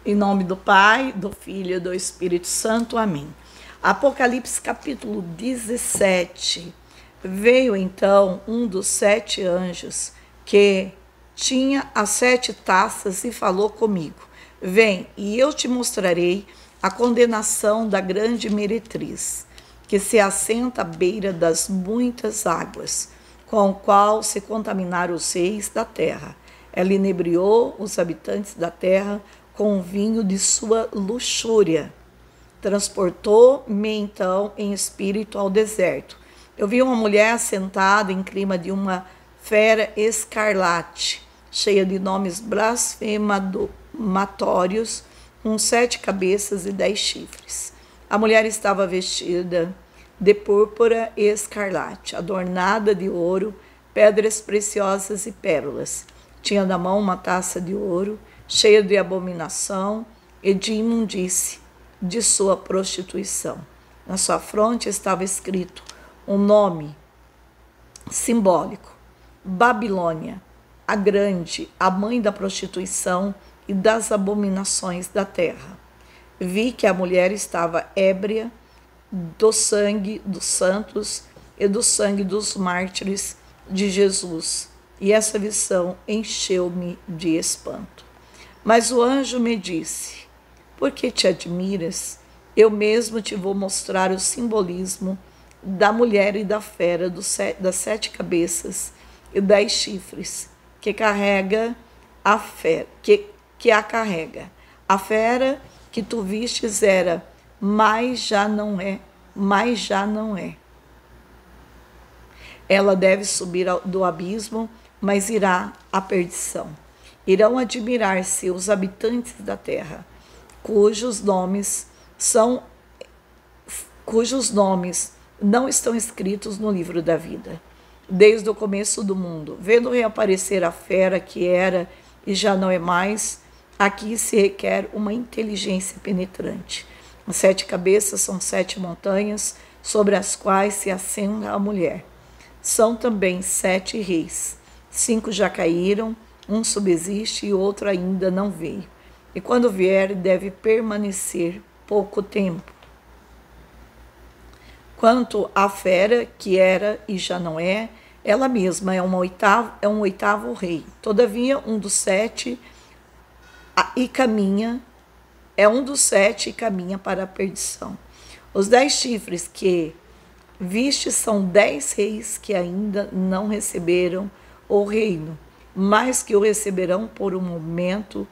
Em nome do Pai, do Filho e do Espírito Santo. Amém. Apocalipse capítulo 17. Veio então um dos 7 anjos que tinha as 7 taças e falou comigo: Vem, e eu te mostrarei a condenação da grande meretriz, que se assenta à beira das muitas águas, com o qual se contaminaram os reis da terra. Ela inebriou os habitantes da terra com o vinho de sua luxúria. Transportou-me então em espírito ao deserto. Eu vi uma mulher sentada em cima de uma fera escarlate, cheia de nomes blasfematórios, com 7 cabeças e 10 chifres. A mulher estava vestida de púrpura e escarlate, adornada de ouro, pedras preciosas e pérolas. Tinha na mão uma taça de ouro, cheia de abominação e de imundície de sua prostituição. Na sua fronte estava escrito um nome simbólico: Babilônia, a grande, a mãe da prostituição e das abominações da terra. Vi que a mulher estava ébria do sangue dos santos e do sangue dos mártires de Jesus, e essa visão encheu-me de espanto. Mas o anjo me disse: Por que te admiras? Eu mesmo te vou mostrar o simbolismo da mulher e da fera das 7 cabeças e 10 chifres que carrega a fera, que a carrega. A fera que tu vistes era, mas já não é, mas já não é. Ela deve subir do abismo, mas irá à perdição. Irão admirar-se os habitantes da terra, cujos nomes não estão escritos no livro da vida, desde o começo do mundo. Vendo reaparecer a fera que era e já não é mais, aqui se requer uma inteligência penetrante. As 7 cabeças são 7 montanhas, sobre as quais se assenta a mulher. São também 7 reis. 5 já caíram, um subsiste e outro ainda não veio. E quando vier, deve permanecer pouco tempo. Quanto à fera, que era e já não é, ela mesma é um oitavo rei. Todavia, um dos 7 é um dos 7 e caminha para a perdição. Os 10 chifres que viste são 10 reis que ainda não receberam o reino, mas que o receberão por um momento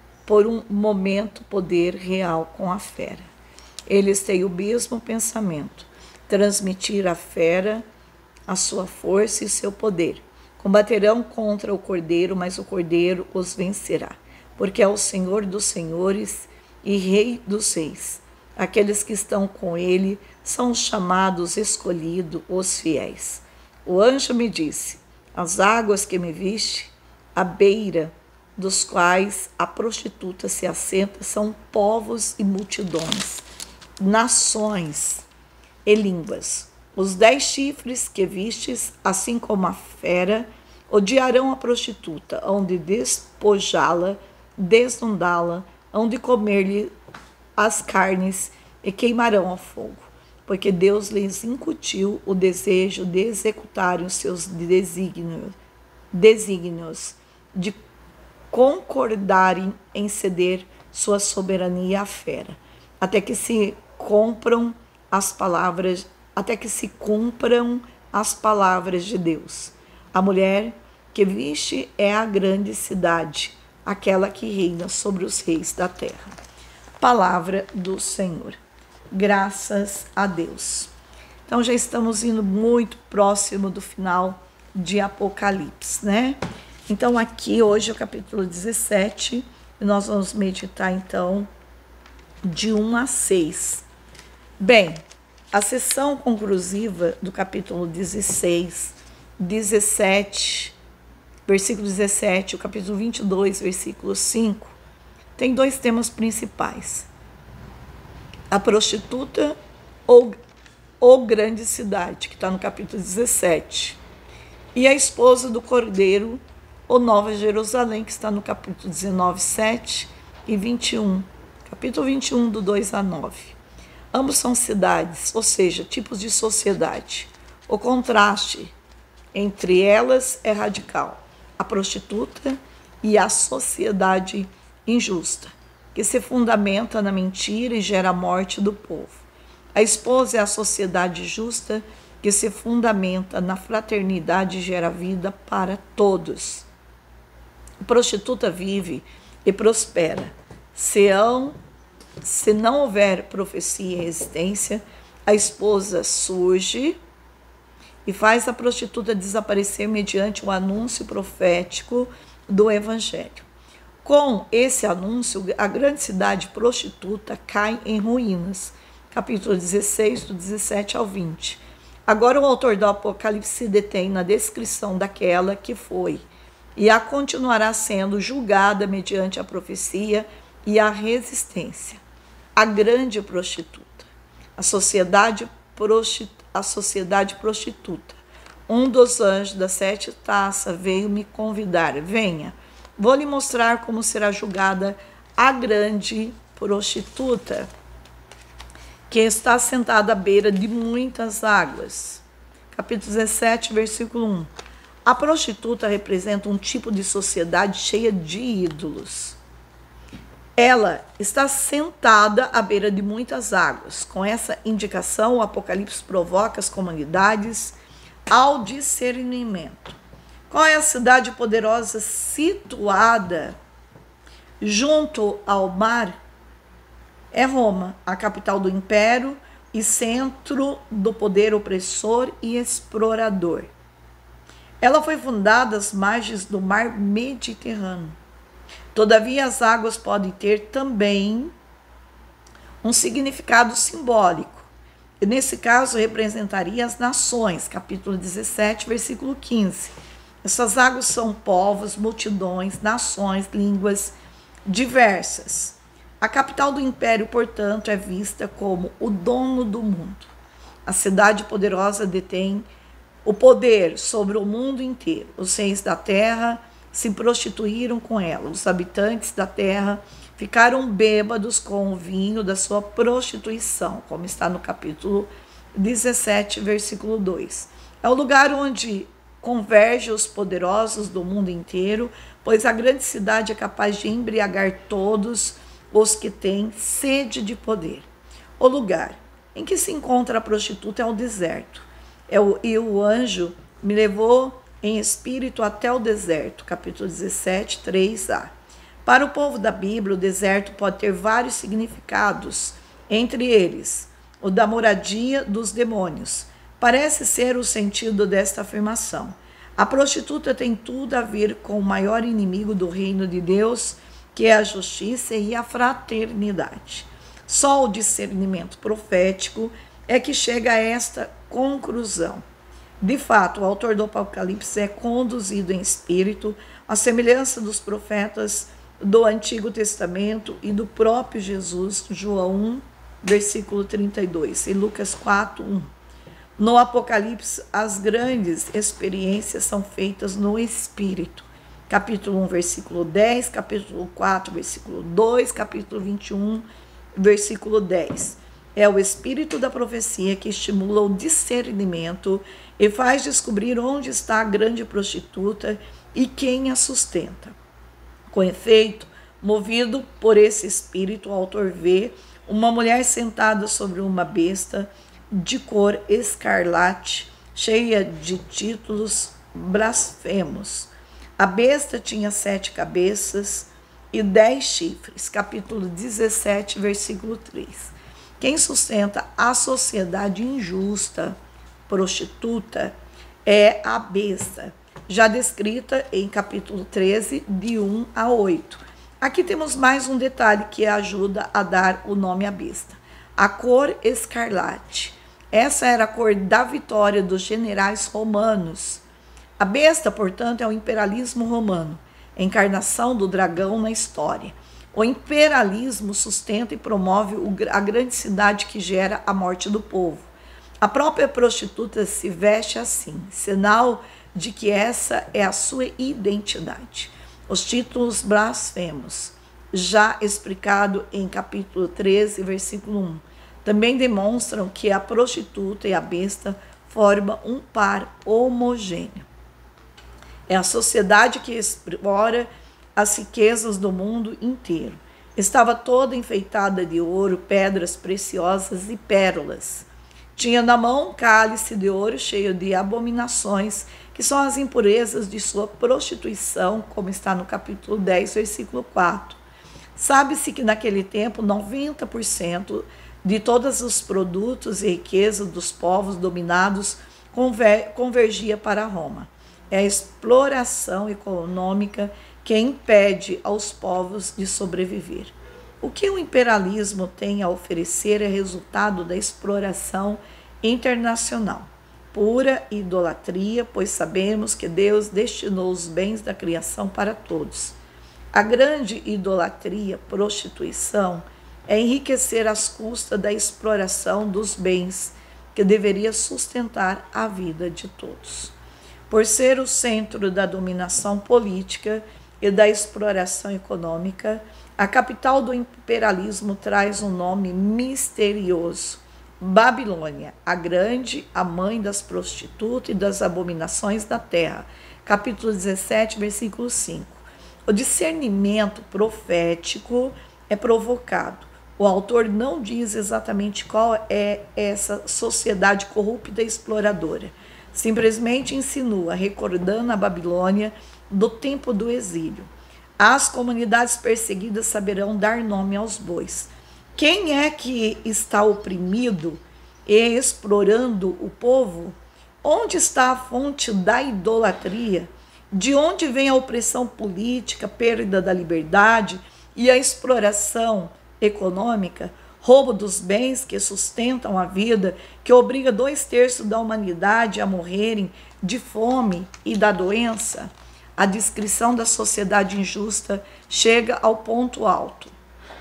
poder real com a fera. Eles têm o mesmo pensamento: transmitir à fera a sua força e seu poder. Combaterão contra o Cordeiro, mas o Cordeiro os vencerá, porque é o Senhor dos senhores e Rei dos reis. Aqueles que estão com ele são os chamados, escolhidos, os fiéis. O anjo me disse: As águas que me viste, à beira dos quais a prostituta se assenta, são povos e multidões, nações e línguas. Os 10 chifres que vistes, assim como a fera, odiarão a prostituta, hão de despojá-la, desnudá-la, hão de comer-lhe as carnes e queimarão ao fogo, porque Deus lhes incutiu o desejo de executarem os seus desígnios, de concordarem em ceder sua soberania à fera, até que se cumpram as palavras de Deus. A mulher que viste é a grande cidade, aquela que reina sobre os reis da terra. Palavra do Senhor. Graças a Deus. Então já estamos indo muito próximo do final de Apocalipse, né? Então aqui hoje é o capítulo 17 e nós vamos meditar então de 1 a 6. Bem, a sessão conclusiva do capítulo 16, 17, versículo 17, o capítulo 22, versículo 5, tem 2 temas principais: a prostituta ou grande cidade, que está no capítulo 17, e a esposa do Cordeiro, ou Nova Jerusalém, que está no capítulo 19, 7, e 21. Capítulo 21, do 2 a 9. Ambos são cidades, ou seja, tipos de sociedade. O contraste entre elas é radical. A prostituta e a sociedade injusta, que se fundamenta na mentira e gera a morte do povo. A esposa é a sociedade justa, que se fundamenta na fraternidade e gera vida para todos. A prostituta vive e prospera. Se não houver profecia e resistência, a esposa surge e faz a prostituta desaparecer mediante o anúncio profético do evangelho. Com esse anúncio, a grande cidade prostituta cai em ruínas. Capítulo 16, do 17 ao 20. Agora o autor do Apocalipse se detém na descrição daquela que foi e a continuará sendo julgada mediante a profecia e a resistência. A grande prostituta, a sociedade prostituta. Um dos anjos das 7 taças veio me convidar. Venha, vou lhe mostrar como será julgada a grande prostituta, que está sentada à beira de muitas águas. Capítulo 17, versículo 1. A prostituta representa um tipo de sociedade cheia de ídolos. Ela está sentada à beira de muitas águas. Com essa indicação, o Apocalipse provoca as comunidades ao discernimento. Qual é a cidade poderosa situada junto ao mar? É Roma, a capital do império e centro do poder opressor e explorador. Ela foi fundada às margens do mar Mediterrâneo. Todavia, as águas podem ter também um significado simbólico. E nesse caso, representaria as nações, capítulo 17, versículo 15. Essas águas são povos, multidões, nações, línguas diversas. A capital do império, portanto, é vista como o dono do mundo. A cidade poderosa detém o poder sobre o mundo inteiro. Os reis da terra se prostituíram com ela. Os habitantes da terra ficaram bêbados com o vinho da sua prostituição, como está no capítulo 17, versículo 2. É o lugar onde convergem os poderosos do mundo inteiro, pois a grande cidade é capaz de embriagar todos os que têm sede de poder. O lugar em que se encontra a prostituta é o deserto. E o anjo me levou em espírito até o deserto, capítulo 17, 3a. Para o povo da Bíblia, o deserto pode ter vários significados, entre eles o da moradia dos demônios. Parece ser o sentido desta afirmação. A prostituta tem tudo a ver com o maior inimigo do reino de Deus, que é a justiça e a fraternidade. Só o discernimento profético é que chega a esta conclusão. De fato, o autor do Apocalipse é conduzido em espírito, à semelhança dos profetas do Antigo Testamento e do próprio Jesus, João 1, versículo 32, e Lucas 4, 1. No Apocalipse, as grandes experiências são feitas no Espírito. Capítulo 1, versículo 10, capítulo 4, versículo 2, capítulo 21, versículo 10. É o espírito da profecia que estimula o discernimento e faz descobrir onde está a grande prostituta e quem a sustenta. Com efeito, movido por esse espírito, o autor vê uma mulher sentada sobre uma besta de cor escarlate, cheia de títulos blasfemos. A besta tinha 7 cabeças e 10 chifres. Capítulo 17, versículo 3. Quem sustenta a sociedade injusta, prostituta, é a besta, já descrita em capítulo 13, de 1 a 8. Aqui temos mais um detalhe que ajuda a dar o nome à besta. A cor escarlate. Essa era a cor da vitória dos generais romanos. A besta, portanto, é o imperialismo romano, encarnação do dragão na história. O imperialismo sustenta e promove a grande cidade que gera a morte do povo. A própria prostituta se veste assim, sinal de que essa é a sua identidade. Os títulos blasfemos. já explicado em capítulo 13, versículo 1. Também demonstram que a prostituta e a besta formam um par homogêneo. É a sociedade que explora as riquezas do mundo inteiro. Estava toda enfeitada de ouro, pedras preciosas e pérolas. Tinha na mão um cálice de ouro cheio de abominações, que são as impurezas de sua prostituição, como está no capítulo 10, versículo 4. Sabe-se que naquele tempo 90% de todos os produtos e riquezas dos povos dominados convergia para Roma. É a exploração econômica que impede aos povos de sobreviver. O que o imperialismo tem a oferecer é resultado da exploração internacional. Pura idolatria, pois sabemos que Deus destinou os bens da criação para todos. A grande idolatria, prostituição, é enriquecer às custas da exploração dos bens que deveria sustentar a vida de todos. Por ser o centro da dominação política e da exploração econômica, a capital do imperialismo traz um nome misterioso: Babilônia, a grande, a mãe das prostitutas e das abominações da terra. Capítulo 17, versículo 5. O discernimento profético é provocado. O autor não diz exatamente qual é essa sociedade corrupta e exploradora. Simplesmente insinua, recordando a Babilônia do tempo do exílio. As comunidades perseguidas saberão dar nome aos bois. Quem é que está oprimido e explorando o povo? Onde está a fonte da idolatria? De onde vem a opressão política, perda da liberdade e a exploração econômica, roubo dos bens que sustentam a vida, que obriga 2/3 da humanidade a morrerem de fome e da doença? A descrição da sociedade injusta chega ao ponto alto.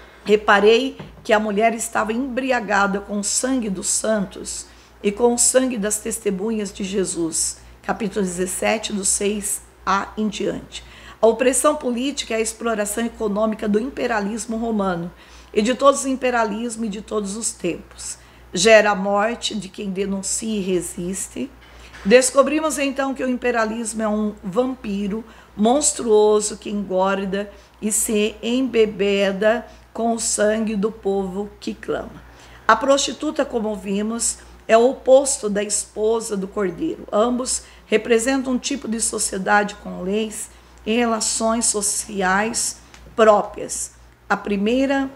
Reparei que a mulher estava embriagada com o sangue dos santos e com o sangue das testemunhas de Jesus. Capítulo 17, do 6 em diante. A opressão política é a exploração econômica do imperialismo romano e de todos os imperialismos e de todos os tempos. Gera a morte de quem denuncia e resiste. Descobrimos então que o imperialismo é um vampiro monstruoso que engorda e se embebeda com o sangue do povo que clama. A prostituta, como vimos, é o oposto da esposa do cordeiro. Ambos representam um tipo de sociedade com leis e relações sociais próprias. A primeira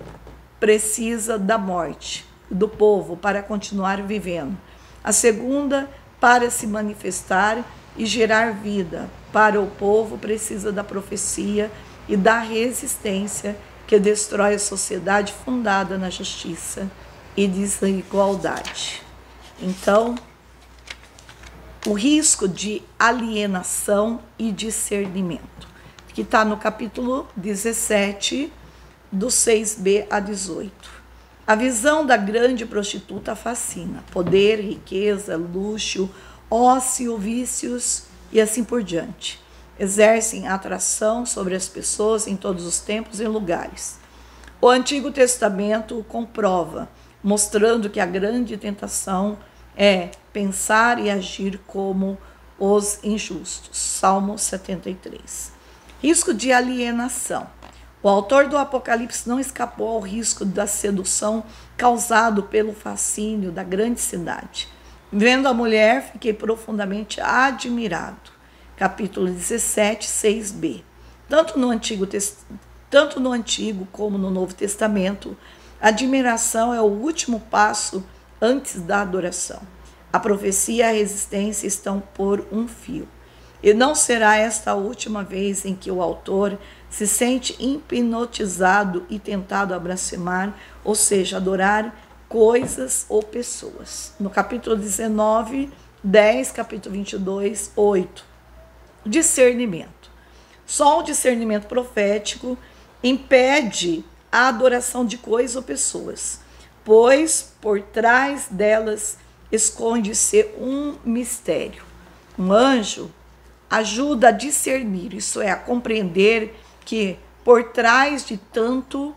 precisa da morte do povo para continuar vivendo. A segunda, para se manifestar e gerar vida para o povo, precisa da profecia e da resistência que destrói a sociedade fundada na justiça e desigualdade. Então, o risco de alienação e discernimento, que está no capítulo 17, do 6b a 18. A visão da grande prostituta fascina: poder, riqueza, luxo, ócio, vícios e assim por diante. Exercem atração sobre as pessoas em todos os tempos e lugares. O Antigo Testamento o comprova, mostrando que a grande tentação é pensar e agir como os injustos. Salmo 73. Risco de alienação. O autor do Apocalipse não escapou ao risco da sedução causado pelo fascínio da grande cidade. Vendo a mulher, fiquei profundamente admirado. Capítulo 17, 6b. Tanto no Antigo como no Novo Testamento, a admiração é o último passo antes da adoração. A profecia e a resistência estão por um fio. E não será esta a última vez em que o autor se sente hipnotizado e tentado a blasfemar, ou seja, adorar coisas ou pessoas. No capítulo 19, 10, capítulo 22, 8. Discernimento. Só o discernimento profético impede a adoração de coisas ou pessoas, pois por trás delas esconde-se um mistério. Um anjo ajuda a discernir, isso é, a compreender que Por trás de tanto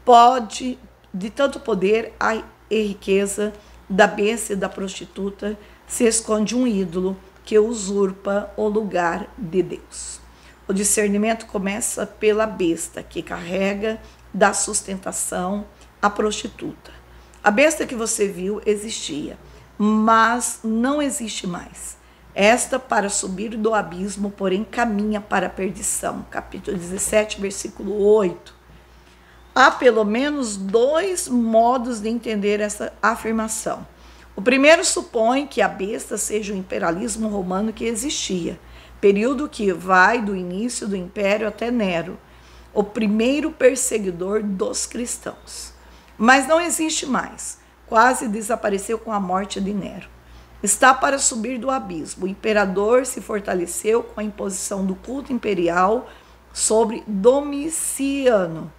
poder e riqueza da besta e da prostituta se esconde um ídolo que usurpa o lugar de Deus. O discernimento começa pela besta, que carrega da sustentação a prostituta. A besta que você viu existia, mas não existe mais. Esta, para subir do abismo, porém caminha para a perdição. Capítulo 17, versículo 8. Há pelo menos dois modos de entender essa afirmação. O primeiro supõe que a besta seja o imperialismo romano que existia, período que vai do início do império até Nero, o primeiro perseguidor dos cristãos. Mas não existe mais, quase desapareceu com a morte de Nero. Está para subir do abismo. O imperador se fortaleceu com a imposição do culto imperial sobre Domiciano,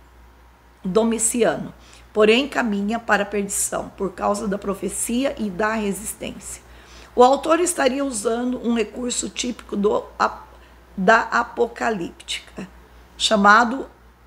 porém caminha para a perdição por causa da profecia e da resistência. O autor estaria usando um recurso típico da apocalíptica, chamado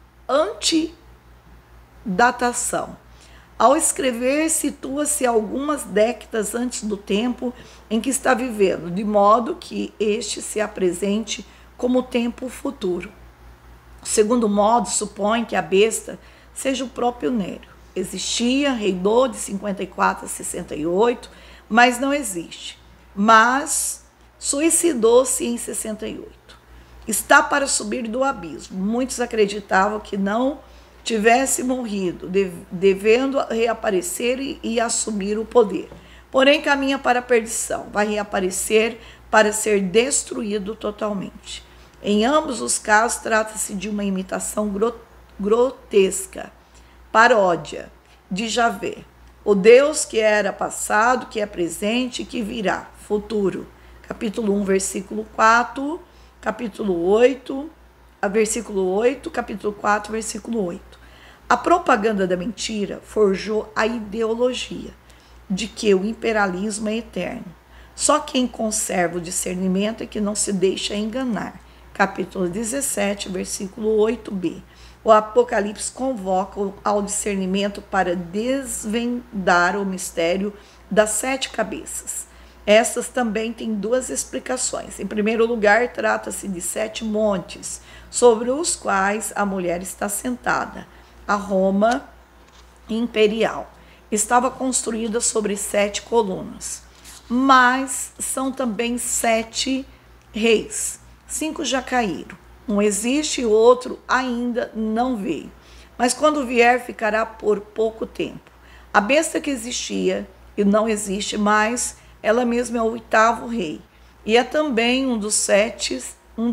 antidatação. Ao escrever, situa-se algumas décadas antes do tempo em que está vivendo, de modo que este se apresente como tempo futuro. O segundo modo supõe que a besta seja o próprio Nero. Existia, reinou de 54 a 68, mas não existe. Mas suicidou-se em 68. Está para subir do abismo. Muitos acreditavam que não tivesse morrido, devendo reaparecer e assumir o poder. Porém, caminha para a perdição. Vai reaparecer para ser destruído totalmente. Em ambos os casos, trata-se de uma imitação grotesca, paródia de Javé, o Deus que era passado, que é presente e que virá, futuro. Capítulo 1, versículo 4, capítulo 8, versículo 8, capítulo 4, versículo 8. A propaganda da mentira forjou a ideologia de que o imperialismo é eterno. Só quem conserva o discernimento é que não se deixa enganar. Capítulo 17, versículo 8b. O Apocalipse convoca ao discernimento para desvendar o mistério das 7 cabeças. Estas também têm duas explicações. Em primeiro lugar, trata-se de 7 montes, sobre os quais a mulher está sentada. A Roma imperial estava construída sobre 7 colunas, mas são também 7 reis. 5 já caíram. Um existe e o outro ainda não veio. Mas quando vier, ficará por pouco tempo. A besta que existia e não existe mais, ela mesma é o 8º rei. E é também um dos sete,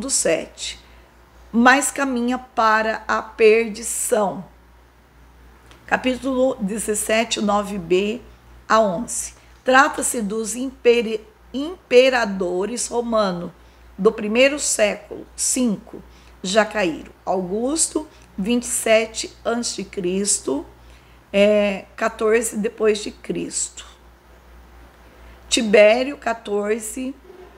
mas caminha para a perdição. Capítulo 17, 9b a 11. Trata-se dos imperadores romanos do primeiro século, 5 já caíram. Augusto, 27 a.C., 14 depois de Cristo. Tibério, 14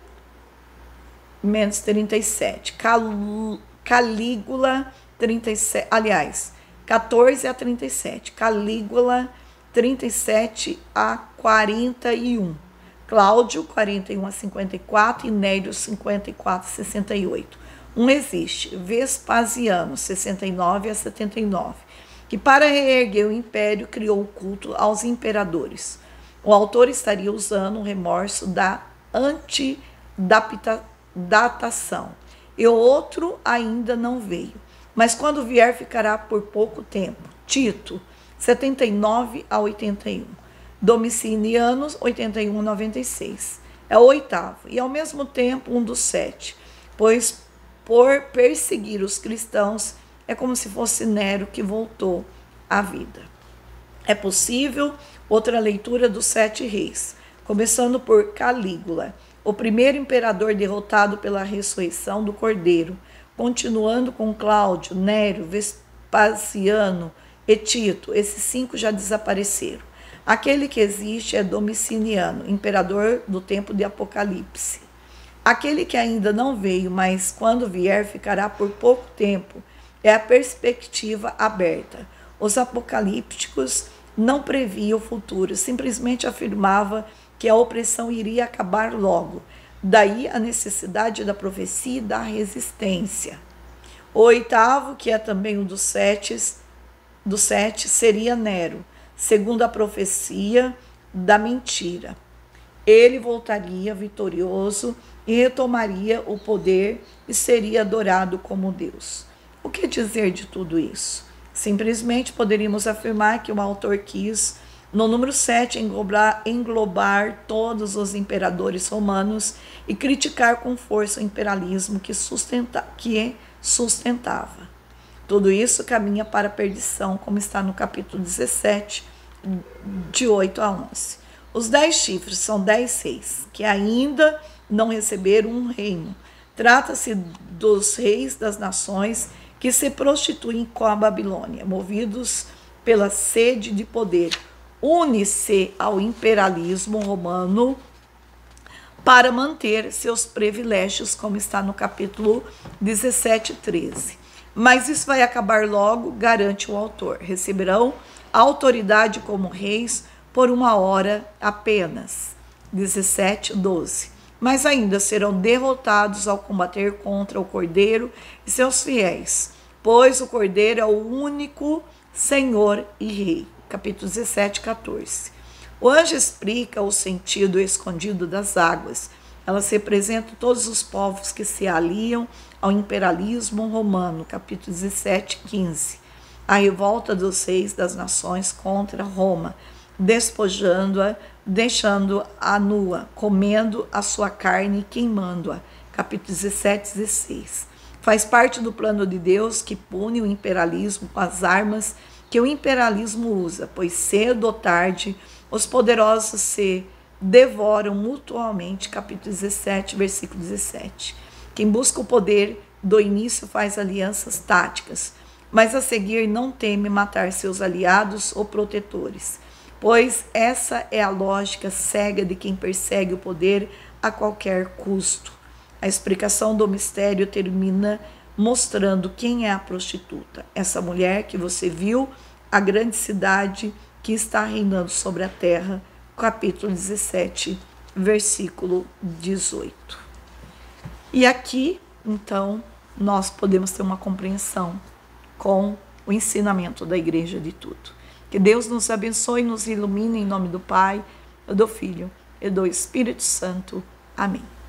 menos 37. Calígula, 37, aliás, 14 a 37. Calígula, 37 a 41. Cláudio, 41 a 54, e Nélio, 54 a 68. Um existe, Vespasiano, 69 a 79, que para reerguer o império criou o culto aos imperadores. O autor estaria usando o remorso da antidatação. E o outro ainda não veio, mas quando vier ficará por pouco tempo. Tito, 79 a 81. Domiciano, 81 a 96. É o 8º e ao mesmo tempo um dos 7, pois por perseguir os cristãos é como se fosse Nero que voltou à vida. É possível outra leitura dos 7 reis, começando por Calígula, o primeiro imperador derrotado pela ressurreição do Cordeiro, continuando com Cláudio, Nero, Vespasiano e Tito. Esses 5 já desapareceram. Aquele que existe é Domiciano, imperador do tempo de Apocalipse. Aquele que ainda não veio, mas quando vier ficará por pouco tempo, é a perspectiva aberta. Os apocalípticos não previam o futuro, simplesmente afirmava que a opressão iria acabar logo. Daí a necessidade da profecia e da resistência. O oitavo, que é também um dos sete, seria Nero, segundo a profecia da mentira. Ele voltaria vitorioso e retomaria o poder e seria adorado como Deus. O que dizer de tudo isso? Simplesmente poderíamos afirmar que o autor quis, no número 7, englobar todos os imperadores romanos e criticar com força o imperialismo que sustentava. Tudo isso caminha para a perdição, como está no capítulo 17, de 8 a 11. Os 10 chifres são 10 reis, que ainda não receberam um reino. Trata-se dos reis das nações que se prostituem com a Babilônia, movidos pela sede de poder. Une-se ao imperialismo romano para manter seus privilégios, como está no capítulo 17, 13. Mas isso vai acabar logo, garante o autor. Receberão autoridade como reis por uma hora apenas. 17, 12. Mas ainda serão derrotados ao combater contra o Cordeiro e seus fiéis, pois o Cordeiro é o único Senhor e Rei. Capítulo 17, 14. O anjo explica o sentido escondido das águas. Elas representam todos os povos que se aliam ao imperialismo romano. Capítulo 17, 15. A revolta dos reis das nações contra Roma, despojando-a, deixando-a nua, comendo a sua carne e queimando-a. Capítulo 17, 16. Faz parte do plano de Deus que pune o imperialismo com as armas que o imperialismo usa, pois cedo ou tarde os poderosos se devoram mutuamente. Capítulo 17, versículo 17. Quem busca o poder do início faz alianças táticas, mas a seguir não teme matar seus aliados ou protetores, pois essa é a lógica cega de quem persegue o poder a qualquer custo. A explicação do mistério termina mostrando quem é a prostituta. Essa mulher que você viu, a grande cidade que está reinando sobre a terra. Capítulo 17, versículo 18. E aqui, então, nós podemos ter uma compreensão com o ensinamento da igreja de tudo. Que Deus nos abençoe e nos ilumine em nome do Pai, do Filho e do Espírito Santo. Amém.